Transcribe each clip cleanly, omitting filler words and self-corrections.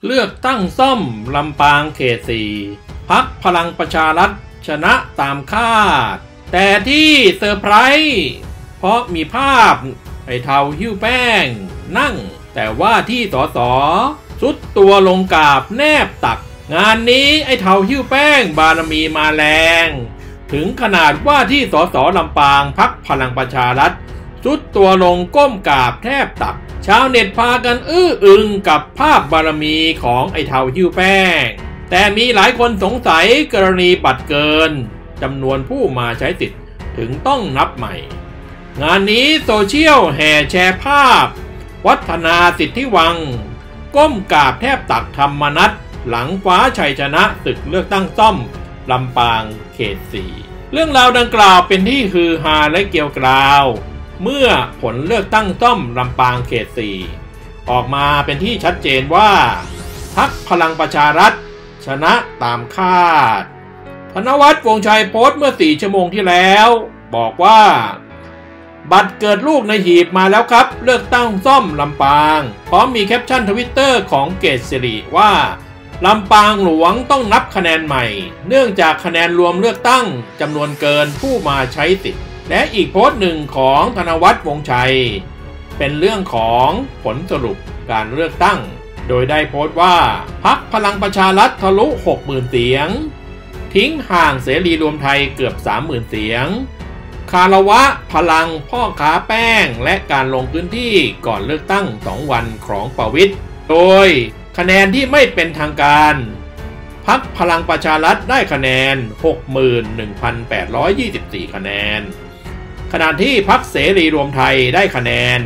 เลือกตั้งซ่อมลำปางเขต 4พรรคพลังประชารัฐชนะตามคาดแต่ที่เซอร์ไพรส์เพราะมีภาพไอ้เทาหิ้วแป้งนั่งแต่ว่าที่สสสุดตัวลงกราบแนบตักงานนี้ไอ้เทาหิ้วแป้งบารมีมาแรงถึงขนาดว่าที่สสลำปางพรรคพลังประชารัฐสุดตัวลงก้มกราบแทบตักชาวเน็ตพากันอื้ออึงกับภาพบารมีของไอ้เทาหิ้วแป้งแต่มีหลายคนสงสัยกรณีบัตรเกินจำนวนผู้มาใช้สิทธิ์ถึงต้องนับใหม่งานนี้โซเชียลแห่แชร์ภาพวัฒนาสิทธิวังก้มกราบแทบตักธรรมนัสหลังคว้าชัยชนะศึกเลือกตั้งซ่อมลำปางเขต 4เรื่องราวดังกล่าวเป็นที่ฮือฮาและเกลียวกราวเมื่อผลเลือกตั้งซ่อมลำปางเขต 4ออกมาเป็นที่ชัดเจนว่าพรรคพลังประชารัฐชนะตามคาดธนวัฒน์ วงศ์ชัยโพสต์เมื่อ4 ชั่วโมงที่แล้วบอกว่าบัตรเกิดลูกในหีบมาแล้วครับเลือกตั้งซ่อมลำปางพร้อมมีแคปชั่นทวิตเตอร์ของเกษสิริว่าลำปางหลวงต้องนับคะแนนใหม่เนื่องจากคะแนนรวมเลือกตั้งจำนวนเกินผู้มาใช้สิทธิ์และอีกโพสต์หนึ่งของธนวัฒน์ วงศ์ชัยเป็นเรื่องของผลสรุปการเลือกตั้งโดยได้โพสต์ว่าพรรคพลังประชารัฐทะลุ 60,000 เสียงทิ้งห่างเสรีรวมไทยเกือบ 30,000 เสียงคารวะพลังพ่อค้าแป้งและการลงพื้นที่ก่อนเลือกตั้ง2 วันของประวิตรโดยคะแนนที่ไม่เป็นทางการพรรคพลังประชารัฐได้คะแนน 61,824 คะแนนขณะที่พรรคเสรีรวมไทยได้คะแนน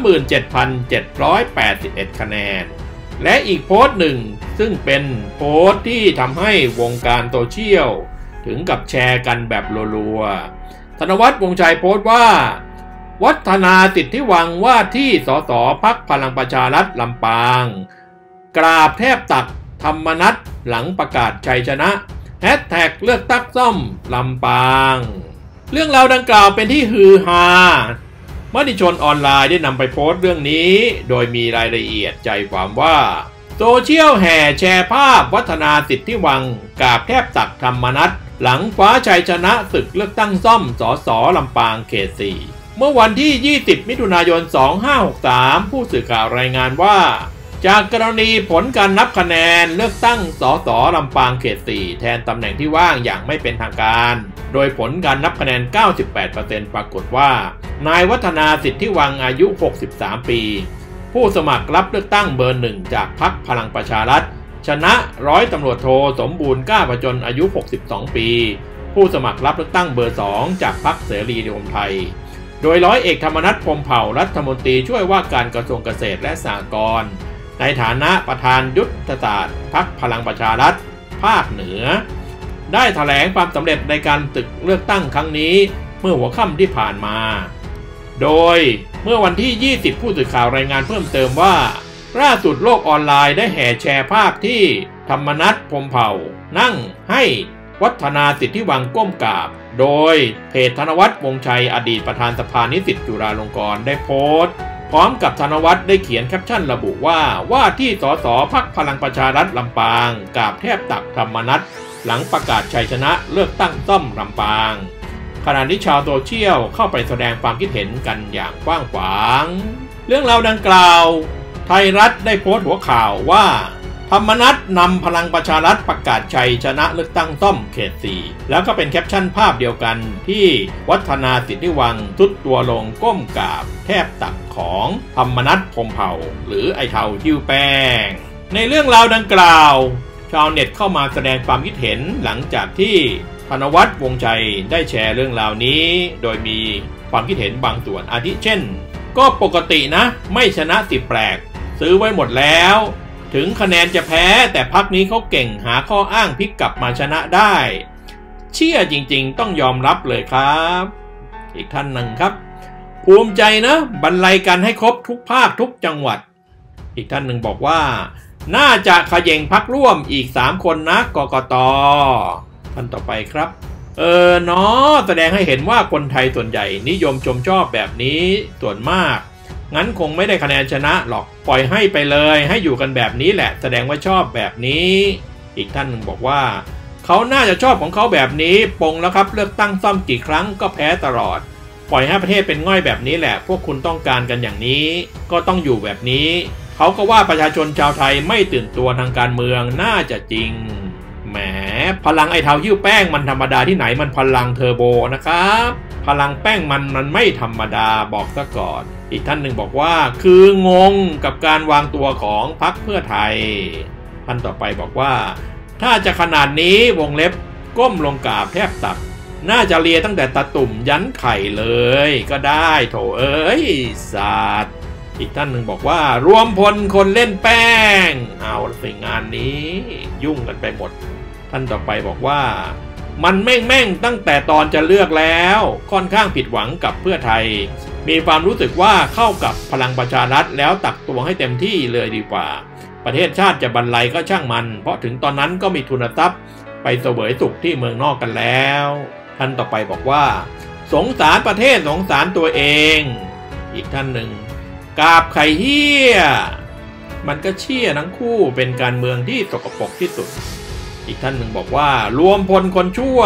37,781 คะแนนและอีกโพสต์หนึ่งซึ่งเป็นโพสต์ที่ทำให้วงการโซเชียลถึงกับแชร์กันแบบรัวๆธนวัฒน์ วงศ์ชัยโพสต์ว่าวัฒนาสิทธิวังว่าที่สสพรรคพลังประชารัฐลำปางกราบแทบตักธรรมนัสหลังประกาศชัยชนะแฮชแท็กเลือกตั้งซ่อมลำปางเรื่องราวดังกล่าวเป็นที่ฮือฮามติชนออนไลน์ได้นำไปโพสต์เรื่องนี้โดยมีรายละเอียดใจความว่าโซเชียลแห่แชร์ภาพวัฒนาสิทธิวังกราบแทบตักธรรมนัสหลังคว้าชัยชนะศึกเลือกตั้งซ่อมสสลำปางเขต 4เมื่อวันที่ 20 มิถุนายน 2563 ผู้สื่อข่าวรายงานว่าจากกรณีผลการนับคะแนนเลือกตั้งสสลำปางเขต 4แทนตำแหน่งที่ว่างอย่างไม่เป็นทางการโดยผลการนับคะแนน 98% ปรากฏว่านายวัฒนาสิทธิวังอายุ 63 ปีผู้สมัครรับเลือกตั้งเบอร์ 1จากพรรคพลังประชารัฐชนะร้อยตำรวจโทสมบูรณ์กล้าผจญอายุ 62 ปีผู้สมัครรับเลือกตั้งเบอร์ 2จากพรรคเสรีรวมไทยโดยร้อยเอกธรรมนัส พรหมเผ่ารัฐมนตรีช่วยว่าการกระทรวงเกษตรและสหกรณ์ในฐานะประธานยุทธศาสตร์พรรคพลังประชารัฐภาคเหนือได้แถลงความสำเร็จในการศึกเลือกตั้งครั้งนี้เมื่อหัวค่ำที่ผ่านมาโดยเมื่อวันที่ 20 ผู้สื่อข่าวรายงานเพิ่มเติมว่าล่าสุดโลกออนไลน์ได้แห่แชร์ภาพที่ธรรมนัส พรหมเผ่านั่งให้วัฒนาสิทธิวังก้มกราบโดยเพจธนวัฒน์ วงศ์ชัยอดีตประธานสภานิสิตจุฬาลงกรณ์ได้โพสต์พร้อมกับธนวัฒน์ได้เขียนแคปชั่นระบุว่าที่สสพรรคพลังประชารัฐลำปางกราบแทบตักธรรมนัสหลังประกาศชัยชนะเลือกตั้งซ่อมลำปางขณะที่ชาวโซเชียลเข้าไปแสดงความคิดเห็นกันอย่างกว้างขวางเรื่องราวดังกล่าวไทยรัฐได้โพสต์หัวข่าวว่าธรรมนัสนำพลังประชารัฐประกาศชัยชนะเลือกตั้งซ่อมเขต 4แล้วก็เป็นแคปชั่นภาพเดียวกันที่วัฒนาสิทธิวังทุดตัวลงก้มกราบแทบตักของธรรมนัส พรหมเผ่าหรือไอ้เทาหิ้วแป้งในเรื่องราวดังกล่าวชาวเน็ตเข้ามาแสดงความคิดเห็นหลังจากที่ธนวัฒน์ วงศ์ชัยได้แชร์เรื่องราวนี้โดยมีความคิดเห็นบางส่วนอาทิเช่นก็ปกตินะไม่ชนะสิแปลกซื้อไว้หมดแล้วถึงคะแนนจะแพ้แต่พรรคนี้เขาเก่งหาข้ออ้างพลิกกลับมาชนะได้เชื่อจริงๆต้องยอมรับเลยครับอีกท่านหนึ่งครับภูมิใจนะบรรลัยกันให้ครบทุกภาคทุกจังหวัดอีกท่านหนึ่งบอกว่าน่าจะเขย่งพรรคร่วมอีก3 คนนะกกต.ท่านต่อไปครับเนาะแสดงให้เห็นว่าคนไทยส่วนใหญ่นิยมชมชอบแบบนี้ส่วนมากงั้นคงไม่ได้คะแนนชนะหรอกปล่อยให้ไปเลยให้อยู่กันแบบนี้แหละแสดงว่าชอบแบบนี้อีกท่านหนึ่งบอกว่าเขาน่าจะชอบของเขาแบบนี้ปงแล้วครับเลือกตั้งซ่อมกี่ครั้งก็แพ้ตลอดปล่อยให้ประเทศเป็นง่อยแบบนี้แหละพวกคุณต้องการกันอย่างนี้ก็ต้องอยู่แบบนี้เขาก็ว่าประชาชนชาวไทยไม่ตื่นตัวทางการเมืองน่าจะจริงแหมพลังไอ้เท้าหิ้วแป้งมันธรรมดาที่ไหนมันพลังเทอร์โบนะครับพลังแป้งมันไม่ธรรมดาบอกซะก่อนอีกท่านหนึ่งบอกว่าคืองงกับการวางตัวของพรรคเพื่อไทยท่านต่อไปบอกว่าถ้าจะขนาดนี้วงเล็บก้มลงกราบแทบตักน่าจะเลียตั้งแต่ตาตุ่มยันไข่เลยก็ได้โถเอ้ยศาสตร์อีกท่านหนึ่งบอกว่ารวมพลคนเล่นแป้งเอาสิงานนี้ยุ่งกันไปหมดท่านต่อไปบอกว่ามันแม่งตั้งแต่ตอนจะเลือกแล้วค่อนข้างผิดหวังกับเพื่อไทยมีความรู้สึกว่าเข้ากับพลังประชารัฐแล้วตักตัวให้เต็มที่เลยดีกว่าประเทศชาติจะบรรลัยก็ช่างมันเพราะถึงตอนนั้นก็มีทุนทรัพย์ไปเสวยสุขที่เมืองนอกกันแล้วท่านต่อไปบอกว่าสงสารประเทศสงสารตัวเองอีกท่านหนึ่งกราบไข่เหี้ยมันก็เชี่ยทั้งคู่เป็นการเมืองที่สกปรกที่สุดอีกท่านหนึ่งบอกว่ารวมพลคนชั่ว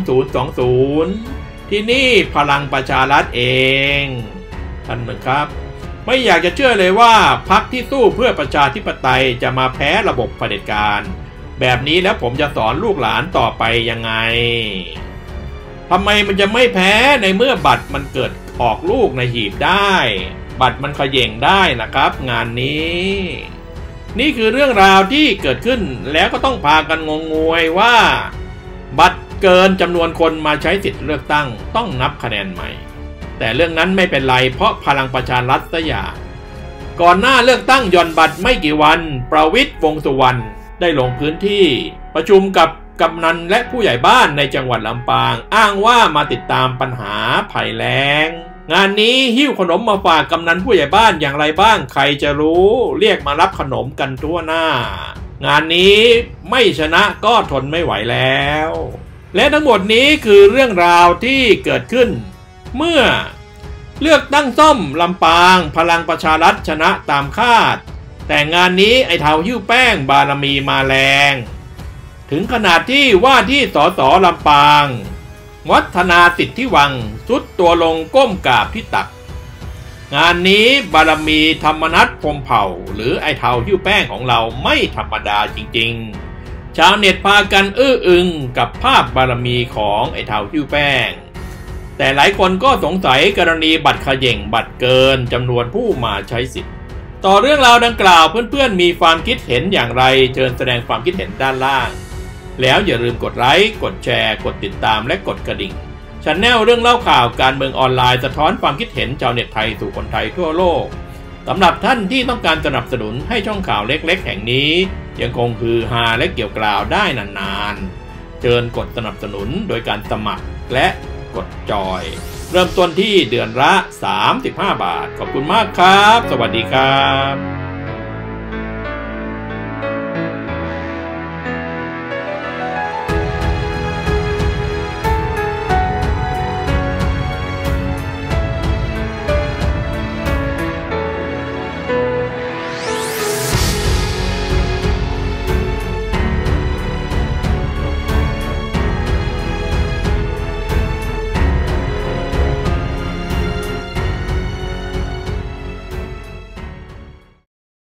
2020ที่นี่พลังประชารัฐเองท่านหนึ่งครับไม่อยากจะเชื่อเลยว่าพรรคที่สู้เพื่อประชาธิปไตยจะมาแพ้ระบบเผด็จการแบบนี้แล้วผมจะสอนลูกหลานต่อไปยังไงทำไมมันจะไม่แพ้ในเมื่อบัตรมันเกิดออกลูกในหีบได้บัตรมันเขย่งได้นะครับงานนี้นี่คือเรื่องราวที่เกิดขึ้นแล้วก็ต้องพากันงงงวยว่าบัตรเกินจำนวนคนมาใช้สิทธิ์เลือกตั้งต้องนับคะแนนใหม่แต่เรื่องนั้นไม่เป็นไรเพราะพลังประชารัฐซะอย่างก่อนหน้าเลือกตั้งหย่อนบัตรไม่กี่วันประวิตร วงษ์สุวรรณได้ลงพื้นที่ประชุมกับกำนันและผู้ใหญ่บ้านในจังหวัดลำปางอ้างว่ามาติดตามปัญหาภัยแล้งงานนี้หิ้วขนมมาฝากกำนันผู้ใหญ่บ้านอย่างไรบ้างใครจะรู้เรียกมารับขนมกันทั่วหน้างานนี้ไม่ชนะก็ทนไม่ไหวแล้วและทั้งหมดนี้คือเรื่องราวที่เกิดขึ้นเมื่อเลือกตั้งซ่อมลำปางพลังประชารัฐชนะตามคาดแต่งานนี้ไอ้เท้าหิ้วแป้งบารมีมาแรงถึงขนาดที่ว่าที่สสลำปางวัฒนาสิทธิวังสุดตัวลงก้มกราบที่ตักงานนี้บารมีธรรมนัสพรหมเผ่าหรือไอ้เท้าหิ้วแป้งของเราไม่ธรรมดาจริงๆชาวเน็ตพากันอื้ออึงกับภาพบารมีของไอ้เท้าหิ้วแป้งแต่หลายคนก็สงสัยกรณีบัตรเขย่งบัตรเกินจำนวนผู้มาใช้สิทธิ์ต่อเรื่องราวดังกล่าวเพื่อนๆมีความคิดเห็นอย่างไรเชิญแสดงความคิดเห็นด้านล่างแล้วอย่าลืมกดไลค์กดแชร์กดติดตามและกดกระดิ่งChannel เรื่องเล่าข่าวการเมืองออนไลน์สะท้อนความคิดเห็นชาวเน็ตไทยสู่คนไทยทั่วโลกสำหรับท่านที่ต้องการสนับสนุนให้ช่องข่าวเล็กๆแห่งนี้ยังคงฮือฮาและเกี่ยวกล่าวได้นานๆเชิญกดสนับสนุนโดยการสมัครและกดจอยเริ่มต้นที่เดือนละ35 บาทขอบคุณมากครับสวัสดีครับ